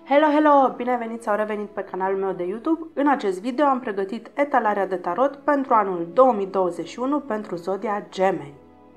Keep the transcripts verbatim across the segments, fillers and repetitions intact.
Hello, hello! Bine venit sau revenit pe canalul meu de YouTube. În acest video am pregătit etalarea de tarot pentru anul două mii douăzeci și unu pentru zodia Gemeni.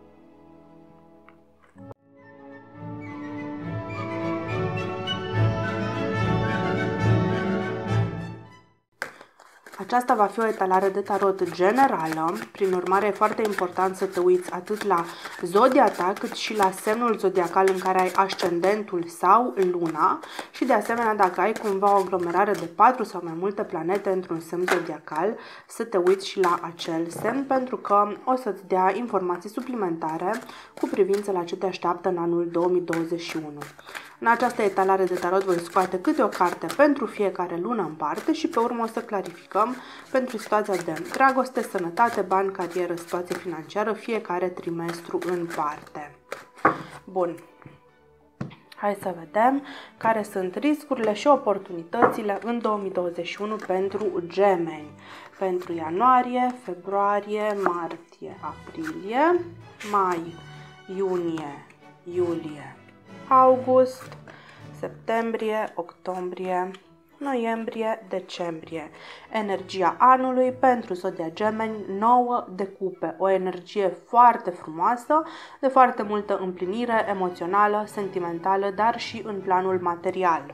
Aceasta va fi o etalare de tarot generală, prin urmare e foarte important să te uiți atât la zodia ta, cât și la semnul zodiacal în care ai ascendentul sau luna și de asemenea dacă ai cumva o aglomerare de patru sau mai multe planete într-un semn zodiacal, să te uiți și la acel semn pentru că o să-ți dea informații suplimentare cu privință la ce te așteaptă în anul două mii douăzeci și unu. În această etalare de tarot voi scoate câte o carte pentru fiecare lună în parte și pe urmă o să clarificăm pentru situația de dragoste, sănătate, bani, carieră, situație financiară, fiecare trimestru în parte. Bun. Hai să vedem care sunt riscurile și oportunitățile în două mii douăzeci și unu pentru Gemeni. Pentru ianuarie, februarie, martie, aprilie, mai, iunie, iulie, august, septembrie, octombrie, noiembrie, decembrie. Energia anului pentru zodia Gemeni, nouă de cupe. O energie foarte frumoasă, de foarte multă împlinire emoțională, sentimentală, dar și în planul material.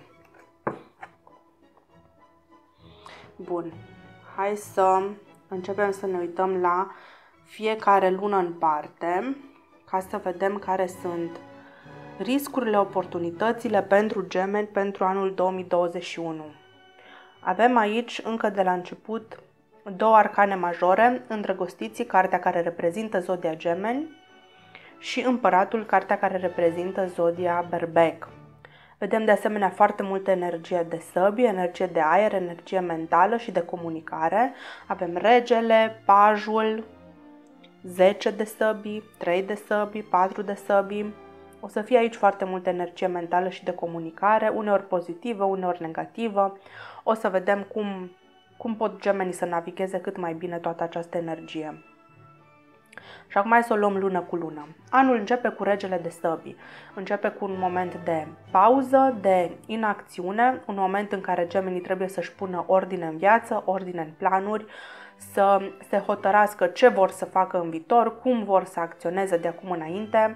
Bun. Hai să începem să ne uităm la fiecare lună în parte, ca să vedem care sunt riscurile, oportunitățile pentru Gemeni pentru anul două mii douăzeci și unu. Avem aici, încă de la început, două arcane majore, Îndrăgostiții, cartea care reprezintă zodia Gemeni, și Împăratul, cartea care reprezintă zodia Berbec. Vedem de asemenea foarte multă energie de săbi, energie de aer, energie mentală și de comunicare. Avem Regele, Pajul, zece de săbi, trei de săbi, patru de săbi. O să fie aici foarte multă energie mentală și de comunicare, uneori pozitivă, uneori negativă. O să vedem cum, cum pot Gemenii să navigheze cât mai bine toată această energie. Și acum hai să o luăm lună cu lună. Anul începe cu Regele de săbi. Începe cu un moment de pauză, de inacțiune, un moment în care Gemenii trebuie să-și pună ordine în viață, ordine în planuri, să se hotărască ce vor să facă în viitor, cum vor să acționeze de acum înainte,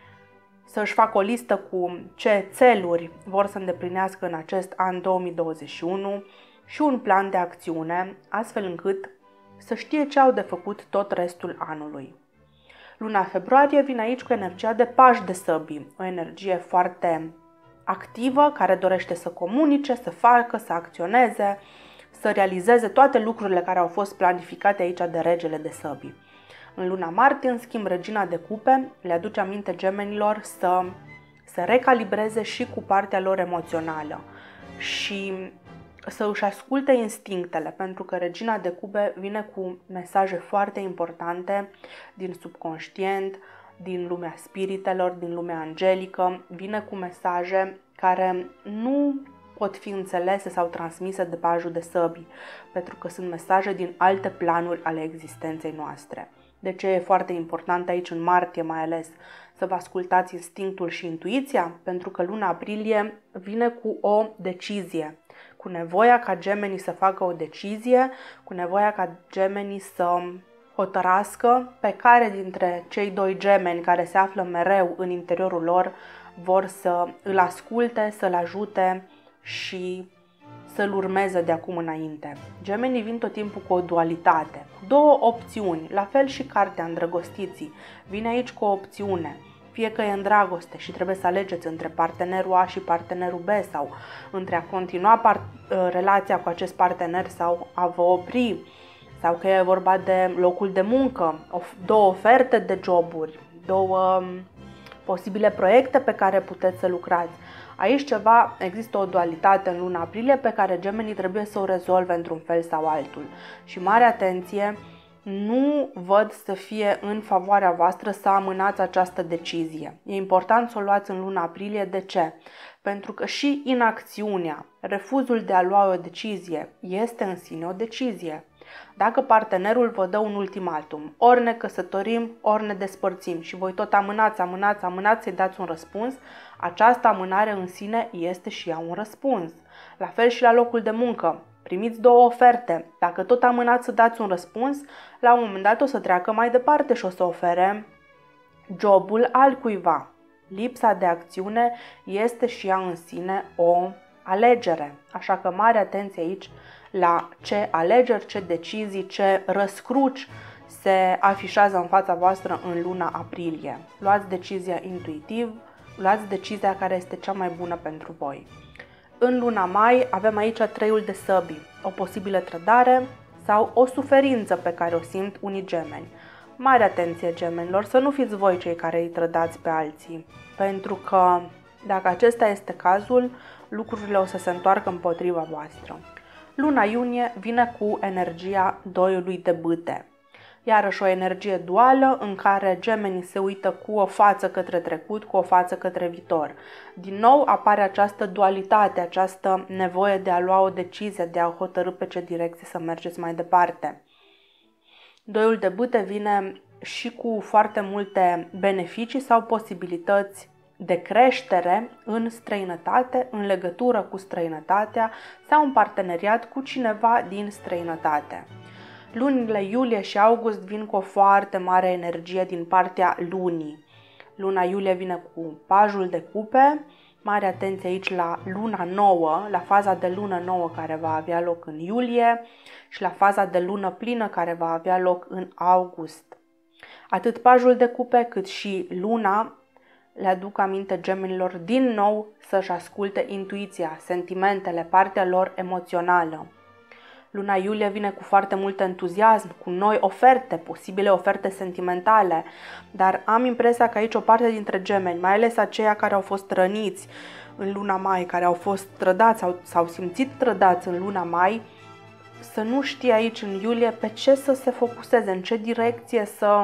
să-și facă o listă cu ce țeluri vor să îndeplinească în acest an două mii douăzeci și unu și un plan de acțiune, astfel încât să știe ce au de făcut tot restul anului. Luna februarie vine aici cu energia de Paj de săbi, o energie foarte activă, care dorește să comunice, să facă, să acționeze, să realizeze toate lucrurile care au fost planificate aici de Regele de săbi. În luna martie, în schimb, Regina de cupe le aduce aminte Gemenilor să se recalibreze și cu partea lor emoțională și să își asculte instinctele, pentru că Regina de cupe vine cu mesaje foarte importante din subconștient, din lumea spiritelor, din lumea angelică, vine cu mesaje care nu pot fi înțelese sau transmise de Pajul de săbi, pentru că sunt mesaje din alte planuri ale existenței noastre. De ce e foarte important aici în martie mai ales să vă ascultați instinctul și intuiția? Pentru că luna aprilie vine cu o decizie, cu nevoia ca Gemenii să facă o decizie, cu nevoia ca Gemenii să hotărască pe care dintre cei doi gemeni care se află mereu în interiorul lor vor să îl asculte, să-l ajute și să-l urmeze de acum înainte. Gemenii vin tot timpul cu o dualitate, cu două opțiuni, la fel și cartea Îndrăgostiții vine aici cu o opțiune, fie că e în dragoste și trebuie să alegeți între partenerul A și partenerul B sau între a continua relația cu acest partener sau a vă opri, sau că e vorba de locul de muncă, două oferte de joburi, două posibile proiecte pe care puteți să lucrați. Aici ceva, există o dualitate în luna aprilie pe care Gemenii trebuie să o rezolve într-un fel sau altul. Și mare atenție, nu văd să fie în favoarea voastră să amânați această decizie. E important să o luați în luna aprilie. De ce? Pentru că și inacțiunea, refuzul de a lua o decizie, este în sine o decizie. Dacă partenerul vă dă un ultimatum, ori ne căsătorim, ori ne despărțim și voi tot amânați, amânați, amânați să-i dați un răspuns, Această amânare în sine este și ea un răspuns. La fel și la locul de muncă. Primiți două oferte. Dacă tot amânați să dați un răspuns, la un moment dat o să treacă mai departe și o să ofere jobul altcuiva. Lipsa de acțiune este și ea în sine o alegere. Așa că mare atenție aici la ce alegeri, ce decizii, ce răscruci se afișează în fața voastră în luna aprilie. Luați decizia intuitiv, luați decizia care este cea mai bună pentru voi. În luna mai avem aici treiul de săbii, o posibilă trădare sau o suferință pe care o simt unii gemeni. Mare atenție, gemenilor, să nu fiți voi cei care îi trădați pe alții, pentru că dacă acesta este cazul, lucrurile o să se întoarcă împotriva voastră. Luna iunie vine cu energia doiului de bâte. Iarăși o energie duală în care gemenii se uită cu o față către trecut, cu o față către viitor. Din nou apare această dualitate, această nevoie de a lua o decizie, de a hotărî pe ce direcție să mergeți mai departe. Doiul de bâte vine și cu foarte multe beneficii sau posibilități de creștere în străinătate, în legătură cu străinătatea sau în parteneriat cu cineva din străinătate. Lunile iulie și august vin cu o foarte mare energie din partea lunii. Luna iulie vine cu pajul de cupe, mare atenție aici la luna nouă, la faza de lună nouă care va avea loc în iulie și la faza de lună plină care va avea loc în august. Atât pajul de cupe cât și luna le aduc aminte gemenilor din nou să-și asculte intuiția, sentimentele, partea lor emoțională. Luna iulie vine cu foarte mult entuziasm, cu noi oferte, posibile oferte sentimentale, dar am impresia că aici o parte dintre gemeni, mai ales aceia care au fost răniți în luna mai, care au fost trădați sau s-au simțit trădați în luna mai, să nu știe aici în iulie pe ce să se focuseze, în ce direcție să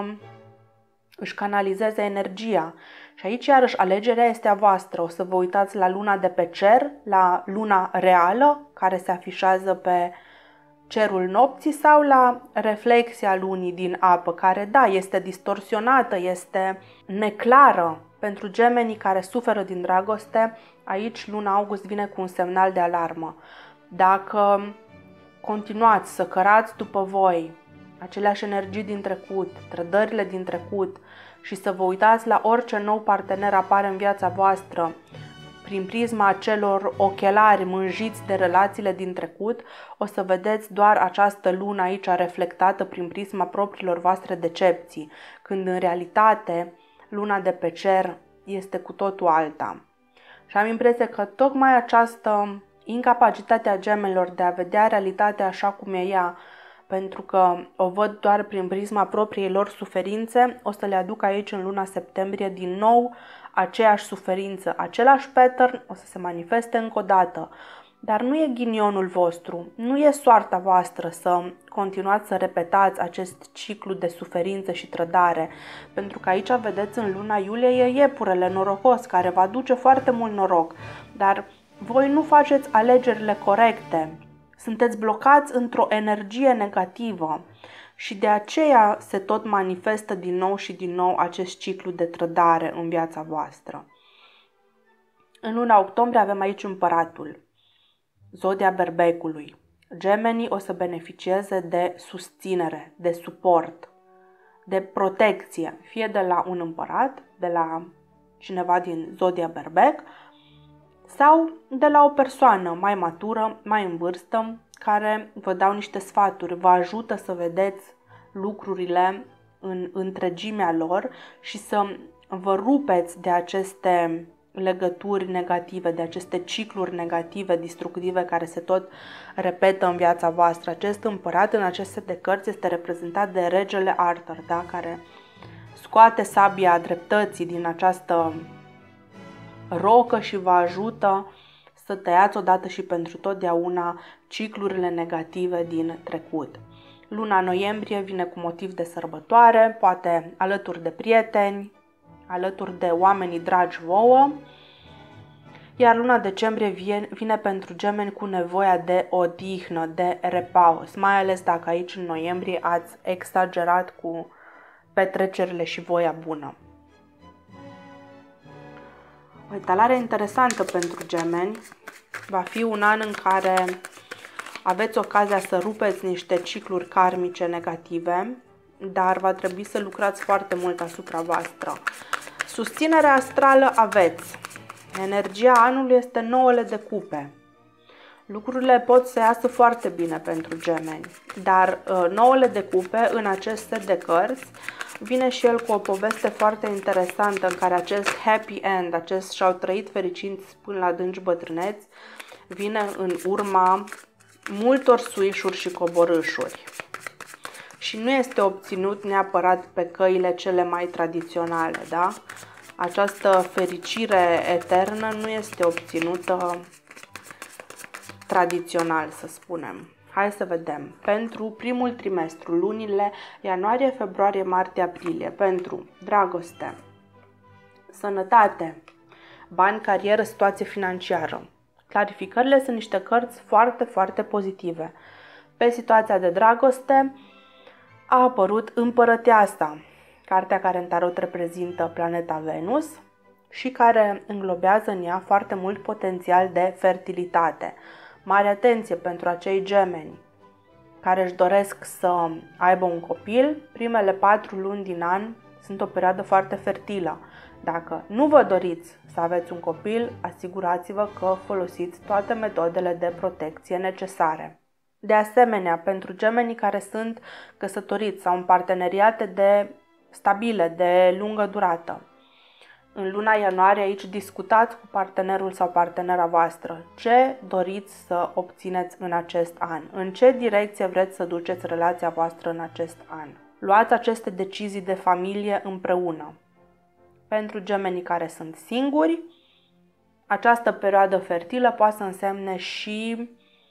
își canalizeze energia. Și aici iarăși alegerea este a voastră. O să vă uitați la luna de pe cer, la luna reală care se afișează pe cerul nopții sau la reflexia lunii din apă, care, da, este distorsionată, este neclară. Pentru gemenii care suferă din dragoste, aici luna august vine cu un semnal de alarmă. Dacă continuați să cărați după voi aceleași energii din trecut, trădările din trecut și să vă uitați la orice nou partener apare în viața voastră prin prisma acelor ochelari mânjiți de relațiile din trecut, o să vedeți doar această lună aici reflectată prin prisma propriilor voastre decepții, când în realitate luna de pe cer este cu totul alta. Și am impresia că tocmai această incapacitate a gemelor de a vedea realitatea așa cum e ea, pentru că o văd doar prin prisma propriei lor suferințe, o să le aduc aici în luna septembrie din nou aceeași suferință, același pattern o să se manifeste încă o dată. Dar nu e ghinionul vostru, nu e soarta voastră să continuați să repetați acest ciclu de suferință și trădare, pentru că aici vedeți în luna iulie e iepurele norocos care va aduce foarte mult noroc, dar voi nu faceți alegerile corecte, sunteți blocați într-o energie negativă și de aceea se tot manifestă din nou și din nou acest ciclu de trădare în viața voastră. În luna octombrie avem aici împăratul, zodia berbecului. Gemenii o să beneficieze de susținere, de suport, de protecție, fie de la un împărat, de la cineva din zodia berbec, sau de la o persoană mai matură, mai în vârstă, care vă dau niște sfaturi, vă ajută să vedeți lucrurile în întregimea lor și să vă rupeți de aceste legături negative, de aceste cicluri negative, destructive care se tot repetă în viața voastră. Acest împărat în acest set de cărți este reprezentat de regele Arthur, da? Care scoate sabia dreptății din această rocă și vă ajută să tăiați odată și pentru totdeauna ciclurile negative din trecut. Luna noiembrie vine cu motiv de sărbătoare, poate alături de prieteni, alături de oamenii dragi vouă, iar luna decembrie vine, vine pentru gemeni cu nevoia de odihnă, de repaus, mai ales dacă aici în noiembrie ați exagerat cu petrecerile și voia bună. O etalare interesantă pentru gemeni. Va fi un an în care aveți ocazia să rupeți niște cicluri karmice negative, dar va trebui să lucrați foarte mult asupra voastră. Susținerea astrală aveți. Energia anului este nouăle de cupe. Lucrurile pot să iasă foarte bine pentru gemeni, dar uh, nouăle de cupe în acest set de cărți vine și el cu o poveste foarte interesantă în care acest happy end, acest și-au trăit fericiți până la adânci bătrâneți, vine în urma multor suișuri și coborâșuri. Și nu este obținut neapărat pe căile cele mai tradiționale, da? Această fericire eternă nu este obținută tradițional, să spunem. Hai să vedem. Pentru primul trimestru, lunile ianuarie, februarie, martie, aprilie, pentru dragoste, sănătate, bani, carieră, situație financiară. Clarificările sunt niște cărți foarte, foarte pozitive. Pe situația de dragoste a apărut Împărăteasa, cartea care în tarot reprezintă planeta Venus și care înglobează în ea foarte mult potențial de fertilitate. Mare atenție pentru acei gemeni care își doresc să aibă un copil. Primele patru luni din an sunt o perioadă foarte fertilă. Dacă nu vă doriți să aveți un copil, asigurați-vă că folosiți toate metodele de protecție necesare. De asemenea, pentru gemenii care sunt căsătoriți sau în parteneriate de stabile, de lungă durată, în luna ianuarie aici discutați cu partenerul sau partenera voastră ce doriți să obțineți în acest an, în ce direcție vreți să duceți relația voastră în acest an. Luați aceste decizii de familie împreună. Pentru gemenii care sunt singuri, această perioadă fertilă poate să însemne și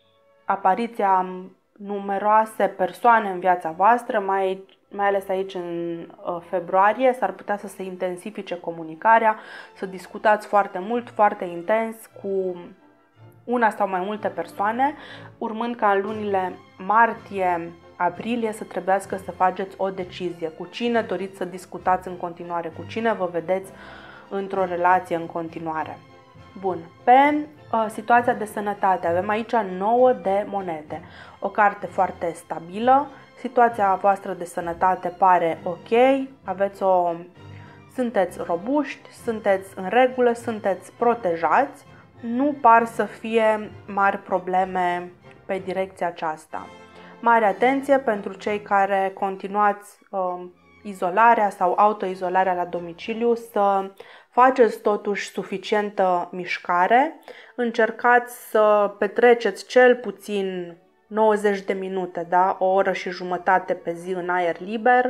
apariția numeroase persoane în viața voastră, mai, mai ales aici în uh, februarie, s-ar putea să se intensifice comunicarea, să discutați foarte mult, foarte intens cu una sau mai multe persoane, urmând ca în lunile martie, aprilie să trebuiască să faceți o decizie. Cu cine doriți să discutați în continuare, cu cine vă vedeți într-o relație în continuare. Bun, pe uh, situația de sănătate avem aici nouă de monede, o carte foarte stabilă, situația voastră de sănătate pare ok, aveți o... sunteți robuști, sunteți în regulă, sunteți protejați, nu par să fie mari probleme pe direcția aceasta. Mare atenție pentru cei care continuați uh, izolarea sau autoizolarea la domiciliu, să faceți totuși suficientă mișcare, încercați să petreceți cel puțin nouăzeci de minute, da? O oră și jumătate pe zi în aer liber.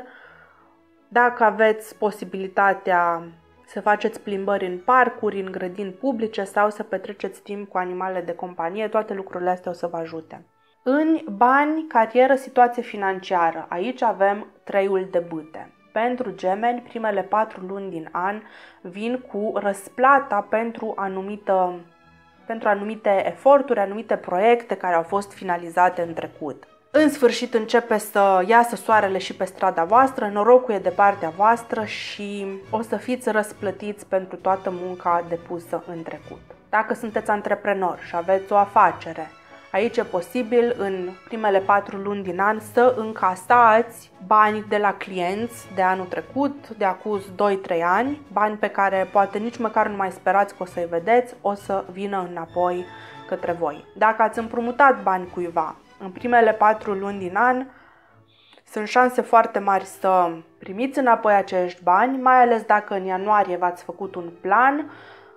Dacă aveți posibilitatea să faceți plimbări în parcuri, în grădini publice sau să petreceți timp cu animalele de companie, toate lucrurile astea o să vă ajute. În bani, carieră, situație financiară, aici avem treiul de bâte. Pentru gemeni, primele patru luni din an vin cu răsplata pentru, anumită, pentru anumite eforturi, anumite proiecte care au fost finalizate în trecut. În sfârșit începe să iasă soarele și pe strada voastră, norocul e de partea voastră și o să fiți răsplătiți pentru toată munca depusă în trecut. Dacă sunteți antreprenori și aveți o afacere, aici e posibil în primele patru luni din an să încasați bani de la clienți de anul trecut, de acum doi trei ani, bani pe care poate nici măcar nu mai sperați că o să-i vedeți, o să vină înapoi către voi. Dacă ați împrumutat bani cuiva în primele patru luni din an, sunt șanse foarte mari să primiți înapoi acești bani, mai ales dacă în ianuarie v-ați făcut un plan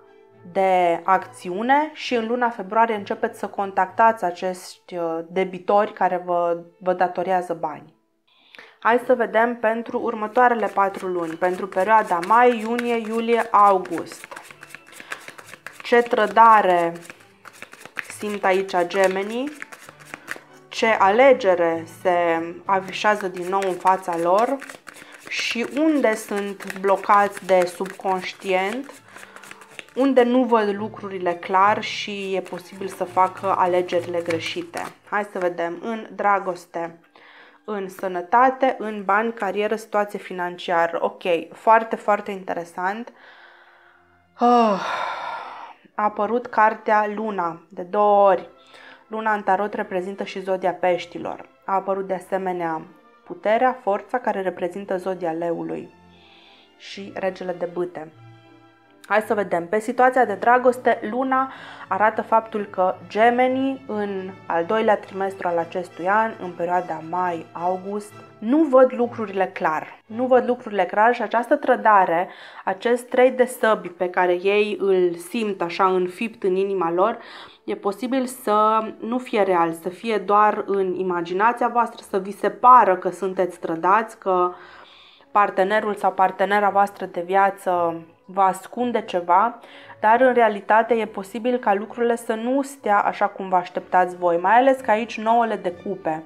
de acțiune și în luna februarie începeți să contactați acești debitori care vă, vă datorează bani. Hai să vedem pentru următoarele patru luni, pentru perioada mai, iunie, iulie, august. Ce trădare simt aici gemenii, ce alegere se afișează din nou în fața lor și unde sunt blocați de subconștient, unde nu văd lucrurile clar și e posibil să facă alegerile greșite. Hai să vedem în dragoste, în sănătate, în bani, carieră, situație financiară. Ok, foarte, foarte interesant. Oh, a apărut cartea Luna, de două ori. Luna în tarot reprezintă și zodia peștilor. A apărut de asemenea puterea, forța, care reprezintă zodia leului și regele de bâte. Hai să vedem. Pe situația de dragoste, Luna arată faptul că gemenii în al doilea trimestru al acestui an, în perioada mai-august, nu văd lucrurile clar. Nu văd lucrurile clar și această trădare, acest trei de săbi pe care ei îl simt așa înfipt în inima lor, e posibil să nu fie real, să fie doar în imaginația voastră, să vi se pară că sunteți trădați, că partenerul sau partenera voastră de viață vă ascunde ceva, dar în realitate e posibil ca lucrurile să nu stea așa cum vă așteptați voi, mai ales că aici nouăle de cupe.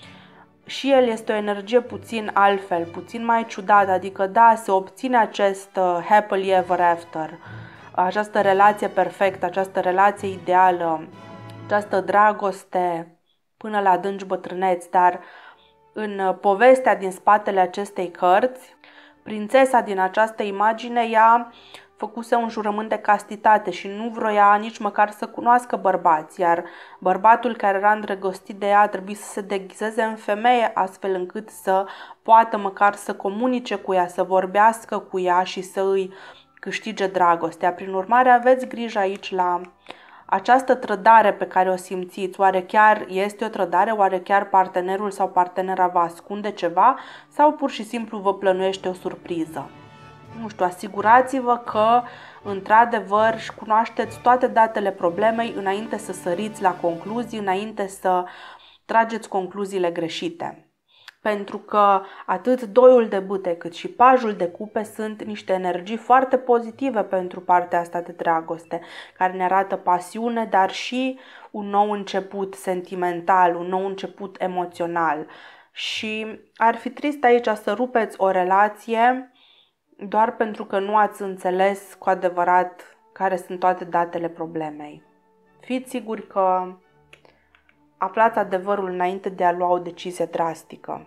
Și el este o energie puțin altfel, puțin mai ciudată, adică da, se obține acest uh, happily ever after, această relație perfectă, această relație ideală, această dragoste până la adânci bătrâneți, dar în uh, povestea din spatele acestei cărți, prințesa din această imagine, ea făcuse un jurământ de castitate și nu vroia nici măcar să cunoască bărbați, iar bărbatul care era îndrăgostit de ea a trebuit să se deghizeze în femeie astfel încât să poată măcar să comunice cu ea, să vorbească cu ea și să îi câștige dragostea. Prin urmare, aveți grijă aici la această trădare pe care o simțiți. Oare chiar este o trădare? Oare chiar partenerul sau partenera vă ascunde ceva? Sau pur și simplu vă plănuiește o surpriză? Nu știu, asigurați-vă că într-adevăr cunoașteți toate datele problemei înainte să săriți la concluzii, înainte să trageți concluziile greșite. Pentru că atât doiul de bâte cât și pajul de cupe sunt niște energii foarte pozitive pentru partea asta de dragoste, care ne arată pasiune, dar și un nou început sentimental, un nou început emoțional. Și ar fi trist aici să rupeți o relație doar pentru că nu ați înțeles cu adevărat care sunt toate datele problemei. Fiți siguri că aflați adevărul înainte de a lua o decizie drastică.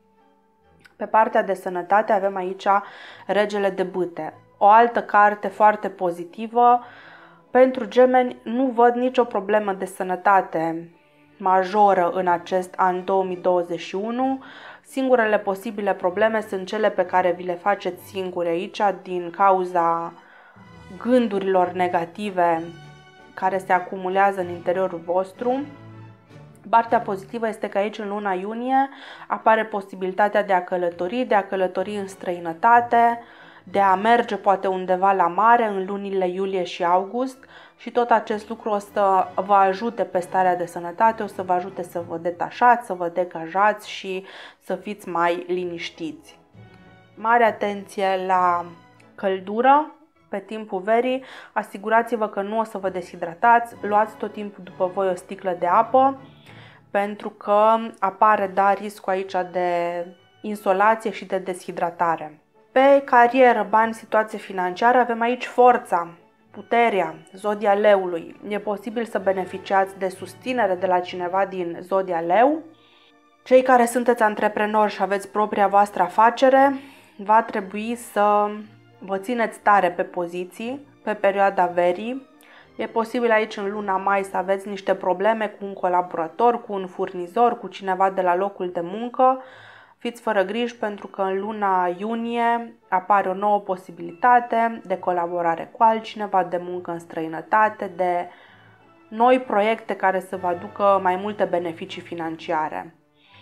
Pe partea de sănătate avem aici regele de bâte. O altă carte foarte pozitivă. Pentru gemeni nu văd nicio problemă de sănătate majoră în acest an două mii douăzeci și unu. Singurele posibile probleme sunt cele pe care vi le faceți singuri aici din cauza gândurilor negative care se acumulează în interiorul vostru. Partea pozitivă este că aici în luna iunie apare posibilitatea de a călători, de a călători în străinătate, de a merge poate undeva la mare în lunile iulie și august și tot acest lucru o să vă ajute pe starea de sănătate, o să vă ajute să vă detașați, să vă degajați și să fiți mai liniștiți. Mare atenție la căldură pe timpul verii, asigurați-vă că nu o să vă deshidratați, luați tot timpul după voi o sticlă de apă, pentru că apare, da, riscul aici de insolație și de deshidratare. Pe carieră, bani, situație financiară, avem aici forța, puterea, zodia leului. E posibil să beneficiați de susținere de la cineva din zodia leu. Cei care sunteți antreprenori și aveți propria voastră afacere, va trebui să vă țineți tare pe poziții pe perioada verii. E posibil aici în luna mai să aveți niște probleme cu un colaborator, cu un furnizor, cu cineva de la locul de muncă. Fiți fără griji pentru că în luna iunie apare o nouă posibilitate de colaborare cu altcineva, de muncă în străinătate, de noi proiecte care să vă aducă mai multe beneficii financiare.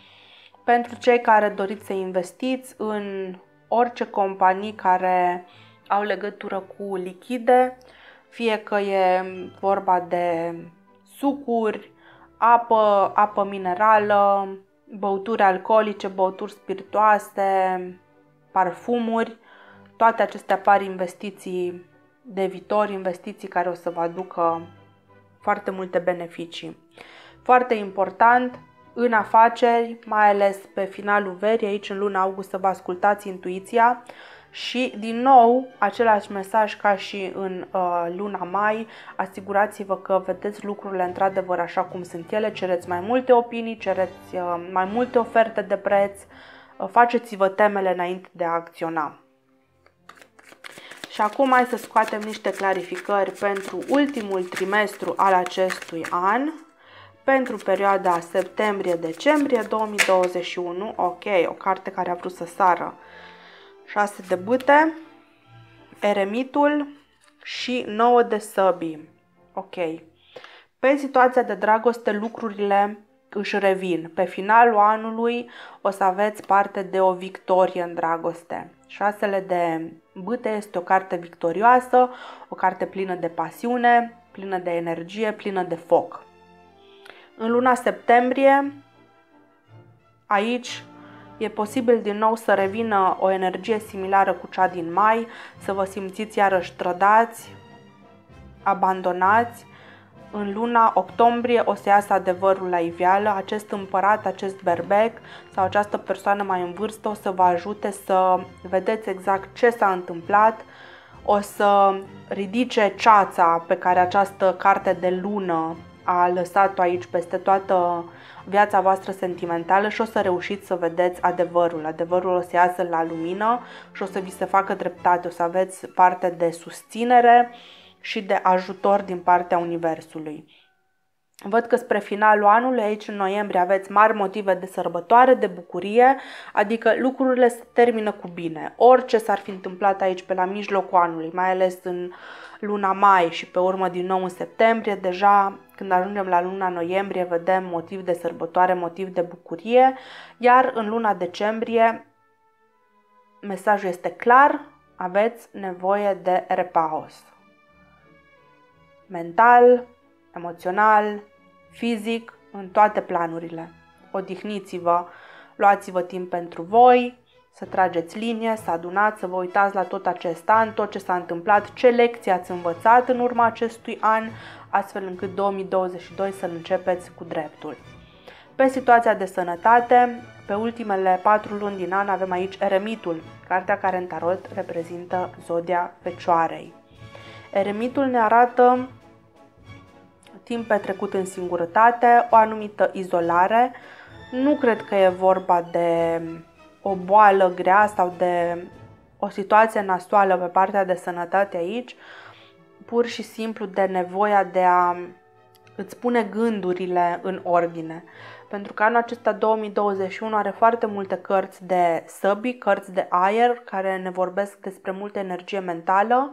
Pentru cei care doriți să investiți în orice companii care au legătură cu lichide, fie că e vorba de sucuri, apă, apă minerală, băuturi alcoolice, băuturi spiritoase, parfumuri, toate acestea par investiții de viitor, investiții care o să vă aducă foarte multe beneficii. Foarte important, în afaceri, mai ales pe finalul verii, aici în luna august, să vă ascultați intuiția și, din nou, același mesaj ca și în uh, luna mai, asigurați-vă că vedeți lucrurile într-adevăr așa cum sunt ele, cereți mai multe opinii, cereți uh, mai multe oferte de preț, uh, faceți-vă temele înainte de a acționa. Și Și acum hai să scoatem niște clarificări pentru ultimul trimestru al acestui an, pentru perioada septembrie-decembrie două mii douăzeci și unu. Ok, o carte care a vrut să sară. șase de bâte, eremitul și nouă de săbii. Ok. Pe situația de dragoste lucrurile își revin. Pe finalul anului o să aveți parte de o victorie în dragoste. Șasele de bâte este o carte victorioasă, o carte plină de pasiune, plină de energie, plină de foc. În luna septembrie, aici e posibil din nou să revină o energie similară cu cea din mai, să vă simțiți iarăși trădați, abandonați. În luna octombrie o să iasă adevărul la iveală, acest împărat, acest berbec sau această persoană mai în vârstă o să vă ajute să vedeți exact ce s-a întâmplat, o să ridice ceața pe care această carte de lună a lăsat-o aici peste toată viața voastră sentimentală și o să reușiți să vedeți adevărul. Adevărul o să iasă la lumină și o să vi se facă dreptate, o să aveți parte de susținere și de ajutor din partea Universului. Văd că spre finalul anului, aici în noiembrie, aveți mari motive de sărbătoare, de bucurie, adică lucrurile se termină cu bine. Orice s-ar fi întâmplat aici pe la mijlocul anului, mai ales în luna mai și pe urmă din nou în septembrie, deja când ajungem la luna noiembrie vedem motiv de sărbătoare, motiv de bucurie, iar în luna decembrie mesajul este clar, aveți nevoie de repaus. Mental, emoțional, fizic, în toate planurile. Odihniți-vă, luați-vă timp pentru voi, să trageți linie, să adunați, să vă uitați la tot acest an, tot ce s-a întâmplat, ce lecții ați învățat în urma acestui an, astfel încât două mii douăzeci și doi să-l începeți cu dreptul. Pe situația de sănătate, pe ultimele patru luni din an avem aici Eremitul, cartea care în tarot reprezintă zodia Fecioarei. Eremitul ne arată timp petrecut în singurătate, o anumită izolare. Nu cred că e vorba de o boală grea sau de o situație nasoală pe partea de sănătate aici, pur și simplu de nevoia de a îți pune gândurile în ordine. Pentru că anul acesta două mii douăzeci și unu are foarte multe cărți de săbii, cărți de aer, care ne vorbesc despre multă energie mentală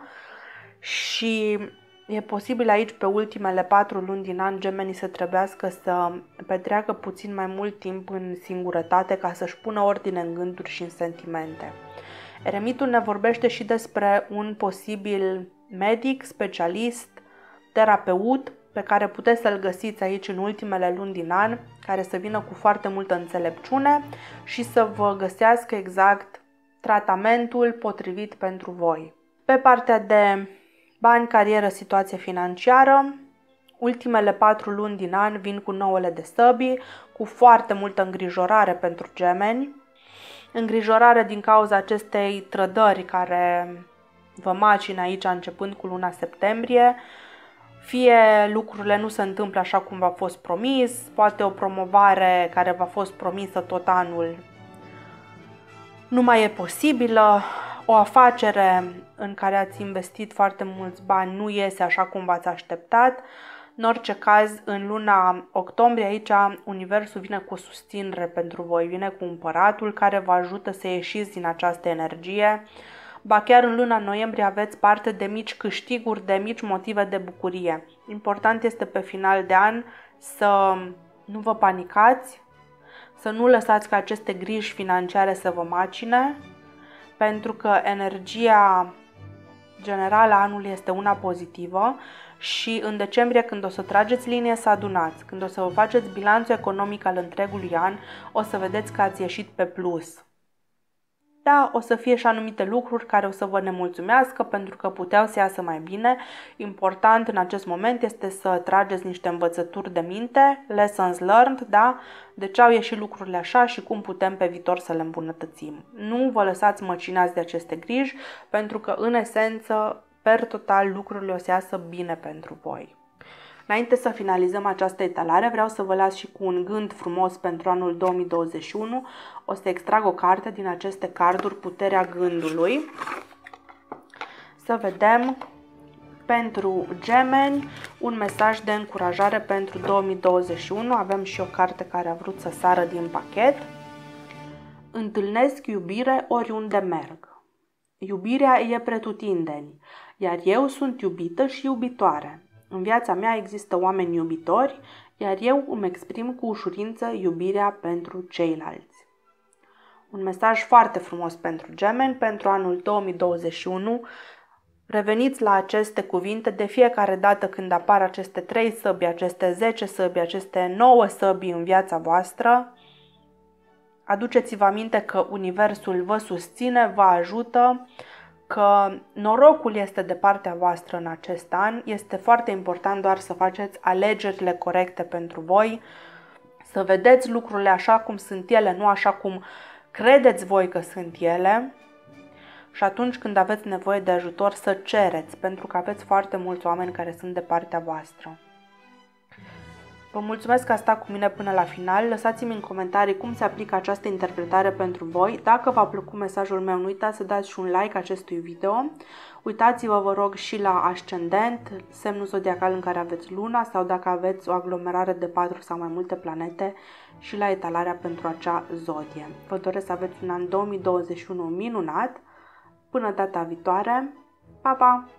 și e posibil aici pe ultimele patru luni din an Gemenii să trebuiască să petreacă puțin mai mult timp în singurătate ca să-și pună ordine în gânduri și în sentimente. Eremitul ne vorbește și despre un posibil medic, specialist, terapeut pe care puteți să-l găsiți aici în ultimele luni din an, care să vină cu foarte multă înțelepciune și să vă găsească exact tratamentul potrivit pentru voi. Pe partea de bani, carieră, situație financiară, ultimele patru luni din an vin cu nouăle de săbii, cu foarte multă îngrijorare pentru gemeni, îngrijorare din cauza acestei trădări care vă macină aici începând cu luna septembrie, fie lucrurile nu se întâmplă așa cum v-a fost promis, poate o promovare care v-a fost promisă tot anul nu mai e posibilă, o afacere în care ați investit foarte mulți bani nu iese așa cum v-ați așteptat. În orice caz, în luna octombrie aici Universul vine cu o susținere pentru voi, vine cu împăratul care vă ajută să ieșiți din această energie. Ba chiar în luna noiembrie aveți parte de mici câștiguri, de mici motive de bucurie. Important este pe final de an să nu vă panicați, să nu lăsați ca aceste griji financiare să vă macine, pentru că energia generală a anului este una pozitivă și în decembrie, când o să trageți linie, să adunați, când o să vă faceți bilanțul economic al întregului an, o să vedeți că ați ieșit pe plus. Da, o să fie și anumite lucruri care o să vă nemulțumească pentru că puteau să iasă mai bine. Important în acest moment este să trageți niște învățături de minte, lessons learned, da? De ce au ieșit lucrurile așa și cum putem pe viitor să le îmbunătățim. Nu vă lăsați măcinați de aceste griji pentru că în esență, per total, lucrurile o să iasă bine pentru voi. Înainte să finalizăm această etalare, vreau să vă las și cu un gând frumos pentru anul două mii douăzeci și unu. O să extrag o carte din aceste carduri, Puterea Gândului. să vedem pentru gemeni un mesaj de încurajare pentru două mii douăzeci și unu. Avem și o carte care a vrut să sară din pachet. Întâlnesc iubire oriunde merg. Iubirea e pretutindeni, iar eu sunt iubită și iubitoare. În viața mea există oameni iubitori, iar eu îmi exprim cu ușurință iubirea pentru ceilalți. Un mesaj foarte frumos pentru gemeni pentru anul două mii douăzeci și unu. Reveniți la aceste cuvinte de fiecare dată când apar aceste trei săbi, aceste zece săbi, aceste nouă săbi în viața voastră. Aduceți-vă aminte că Universul vă susține, vă ajută, că norocul este de partea voastră în acest an. Este foarte important doar să faceți alegerile corecte pentru voi, să vedeți lucrurile așa cum sunt ele, nu așa cum credeți voi că sunt ele. Și atunci când aveți nevoie de ajutor, să cereți, pentru că aveți foarte mulți oameni care sunt de partea voastră. Vă mulțumesc că ați stat cu mine până la final. Lăsați-mi în comentarii cum se aplică această interpretare pentru voi. Dacă v-a plăcut mesajul meu, nu uitați să dați și un like acestui video. Uitați-vă, vă rog, și la ascendent, semnul zodiacal în care aveți luna sau dacă aveți o aglomerare de patru sau mai multe planete și la etalarea pentru acea zodie. Vă doresc să aveți un an două mii douăzeci și unu minunat. Până data viitoare, pa, pa!